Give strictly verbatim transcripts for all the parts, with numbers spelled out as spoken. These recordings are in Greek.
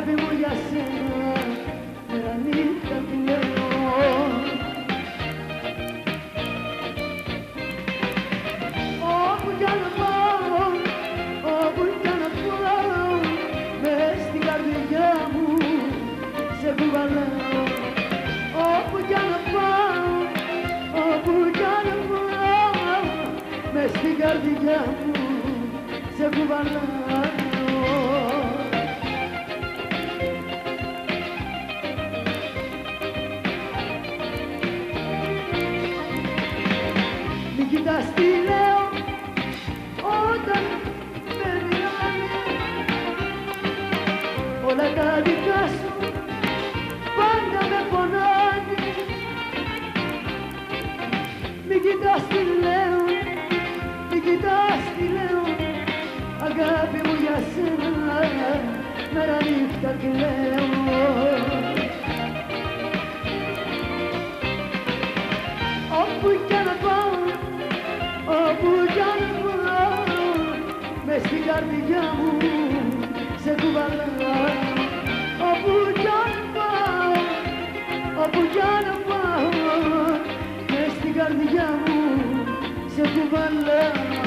αγάπη μου για σένα μέρα νύχτα τη λέω. Όπου κι αν πάω, όπου κι αν πάω, μες στην καρδιά μου σε κουβαλάω. Όπου κι αν πάω, όπου κι αν πάω, μες στην καρδιά μου σε κουβαλάω. Μην κοιτάς τι λέω όταν με μιλάνε, όλα τα δικά σου πάντα με πονάνε. Μην κοιτάς τι λέω, μην κοιτάς τι λέω, αγάπη μου για σένα μέρα νύχτα κλαίω. Όπου κι αν πάω, όπου κι αν πάω, μες στην καρδιά μου σε κουβαλάω. Όπου κι αν πάω, όπου κι αν πάω, μες στην καρδιά μου σε κουβαλάω.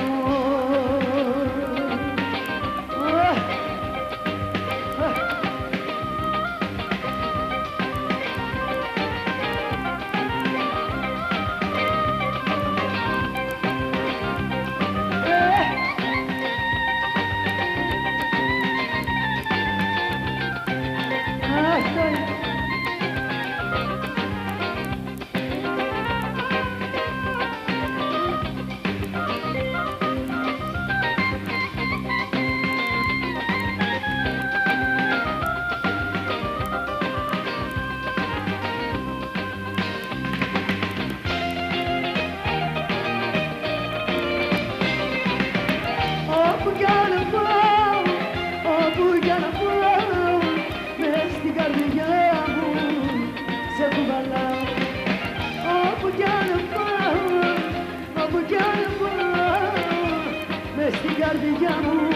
Όπου κι αν πάω, όπου κι αν πάω, μες στην καρδιά μου σε κουβαλάω. Όπου κι αν πάω, όπου κι αν πάω, μες στην καρδιά μου